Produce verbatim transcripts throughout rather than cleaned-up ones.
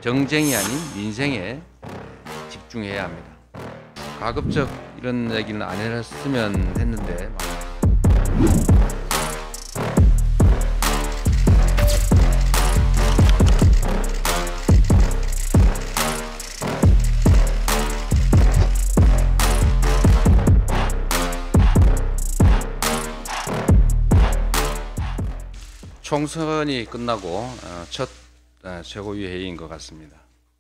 정쟁이 아닌 민생에 집중해야 합니다. 가급적 이런 얘기는 안 했으면 했는데 총선이 끝나고 첫 최고위 회의인 것 같습니다.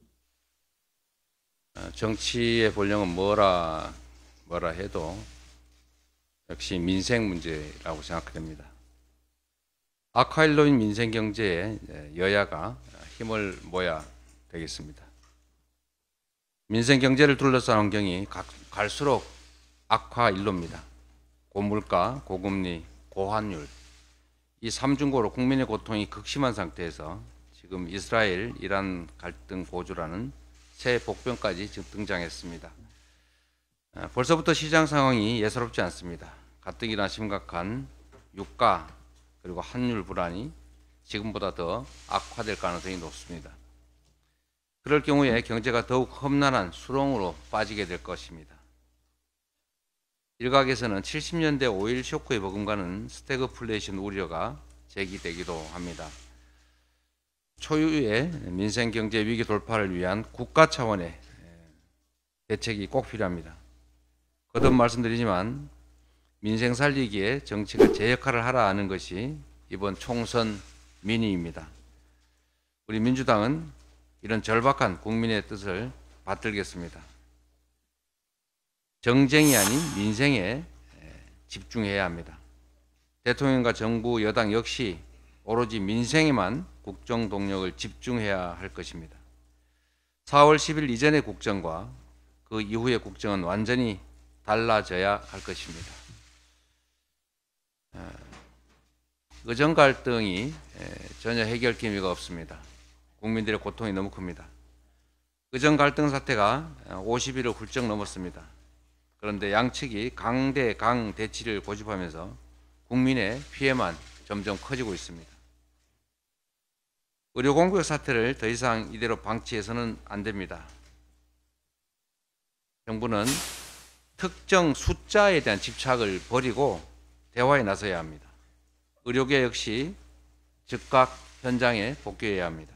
정치의 본령은 뭐라 뭐라 해도 역시 민생 문제라고 생각됩니다. 악화일로인 민생 경제에 여야가 힘을 모아야 되겠습니다. 민생 경제를 둘러싼 환경이 갈수록 악화일로입니다. 고물가, 고금리, 고환율 이 삼중고로 국민의 고통이 극심한 상태에서 지금 이스라엘, 이란 갈등 고조라는 새 복병까지 지금 등장했습니다. 벌써부터 시장 상황이 예사롭지 않습니다. 가뜩이나 심각한 유가 그리고 환율 불안이 지금보다 더 악화될 가능성이 높습니다. 그럴 경우에 경제가 더욱 험난한 수렁으로 빠지게 될 것입니다. 일각에서는 칠십 년대 오일 쇼크의 버금가는 스태그플레이션 우려가 제기되기도 합니다. 초유의 민생 경제 위기 돌파를 위한 국가 차원의 대책이 꼭 필요합니다. 거듭 말씀드리지만 민생 살리기에 정치가 제 역할을 하라 하는 것이 이번 총선 민의입니다. 우리 민주당은 이런 절박한 국민의 뜻을 받들겠습니다. 정쟁이 아닌 민생에 집중해야 합니다. 대통령과 정부, 여당 역시 오로지 민생에만 국정 동력을 집중해야 할 것입니다. 사월 십일 이전의 국정과 그 이후의 국정은 완전히 달라져야 할 것입니다. 의정 갈등이 전혀 해결 기미가 없습니다. 국민들의 고통이 너무 큽니다. 의정 갈등 사태가 오십 일을 훌쩍 넘었습니다. 그런데 양측이 강대 강 대치를 고집하면서 국민의 피해만 점점 커지고 있습니다. 의료 공백 사태를 더 이상 이대로 방치해서는 안 됩니다. 정부는 특정 숫자에 대한 집착을 버리고 대화에 나서야 합니다. 의료계 역시 즉각 현장에 복귀해야 합니다.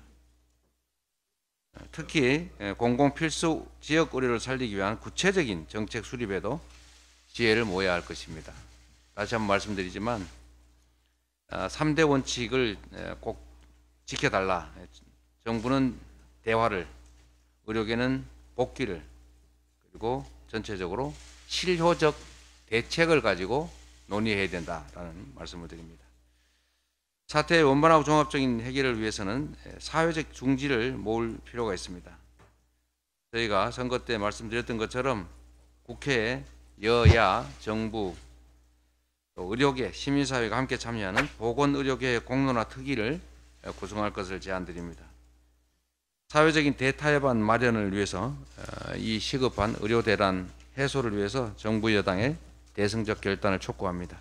특히 공공필수 지역 의료를 살리기 위한 구체적인 정책 수립에도 지혜를 모아야 할 것입니다. 다시 한번 말씀드리지만 삼 대 원칙을 꼭 지켜달라. 정부는 대화를, 의료계는 복귀를, 그리고 전체적으로 실효적 대책을 가지고 논의해야 된다라는 말씀을 드립니다. 사태의 원만하고 종합적인 해결을 위해서는 사회적 중지를 모을 필요가 있습니다. 저희가 선거 때 말씀드렸던 것처럼 국회에 여야, 정부, 또 의료계, 시민사회가 함께 참여하는 보건의료계의 공론화 특위를 구성할 것을 제안드립니다. 사회적인 대타협안 마련을 위해서 이 시급한 의료대란 해소를 위해서 정부 여당의 대승적 결단을 촉구합니다.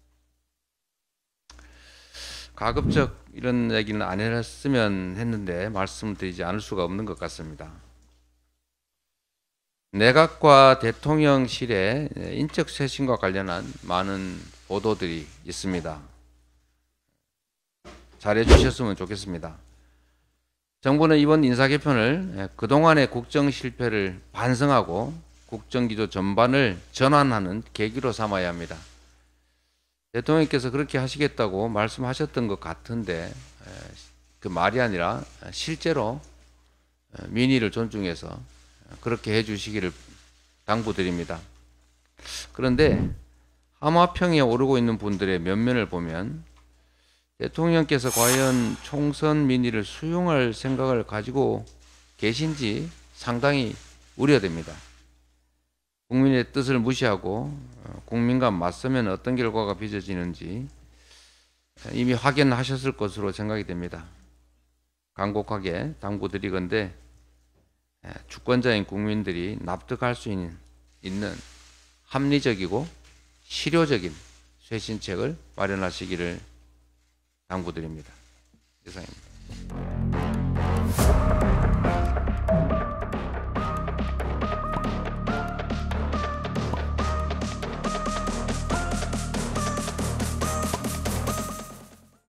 가급적 이런 얘기는 안 했으면 했는데 말씀드리지 않을 수가 없는 것 같습니다. 내각과 대통령실의 인적 쇄신과 관련한 많은 보도들이 있습니다. 잘해 주셨으면 좋겠습니다. 정부는 이번 인사 개편을 그동안의 국정 실패를 반성하고 국정기조 전반을 전환하는 계기로 삼아야 합니다. 대통령께서 그렇게 하시겠다고 말씀하셨던 것 같은데 그 말이 아니라 실제로 민의를 존중해서 그렇게 해주시기를 당부드립니다. 그런데 하마평에 오르고 있는 분들의 면면을 보면 대통령께서 과연 총선 민의를 수용할 생각을 가지고 계신지 상당히 우려됩니다. 국민의 뜻을 무시하고 국민과 맞서면 어떤 결과가 빚어지는지 이미 확인하셨을 것으로 생각이 됩니다. 간곡하게 당부드리건대 주권자인 국민들이 납득할 수 있는, 있는 합리적이고 실효적인 쇄신책을 마련하시기를 당부드립니다. 이상입니다.